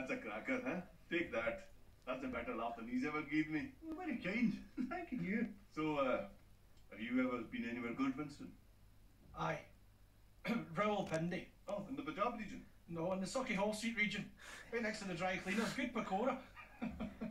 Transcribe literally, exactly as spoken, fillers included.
That's a cracker, huh? Take that. That's a better laugh than he's ever gave me. Well, very kind. Thank you. So, uh, have you ever been anywhere good, Winston? Aye. Rawalpindi. Oh, in the Punjab region? No, in the Sucky Hall Street region. Right next to the dry cleaners. Good pakora.